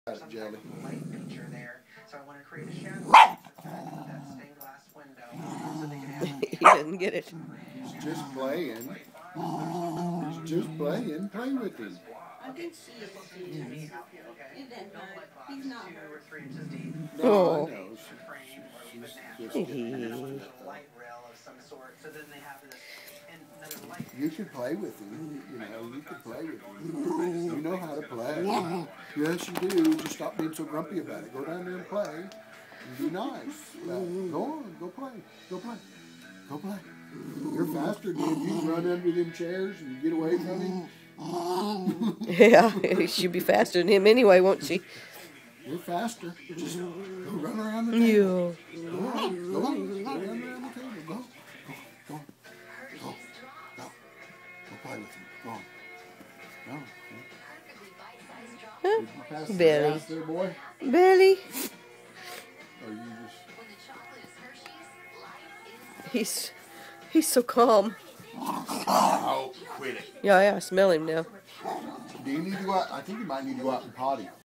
Some type of light feature there. So I want to create a shadow that stained glass window so they can have He didn't get it. He's just playing. He's just playing. Play with him. I did see it. It didn't hurt. He's not hurt. 2 or 3 inches deep. No, I know. She's just Light rail of some sort. So then they have this another light. You can play with him. You know, you can play with him. You know how to play. Yes, you do. Just stop being so grumpy about it. Go down there and play. And be nice. Go on. Go play. Go play. Go play. You're faster than him. You run under them chairs and you get away from him. Yeah, she'd be faster than him anyway, won't she? You're faster. Just go run around the table. Yeah. Go on. Go on. Go run around the table. Go. Go. Go. Go. Go. Go play with him. Go on. Go. Huh? Did you pass the Billy. glass there, boy? Billy. Or you just... He's so calm. Oh, quit it. Yeah, I smell him now. Do you need to go out? I think you might need to go out and potty.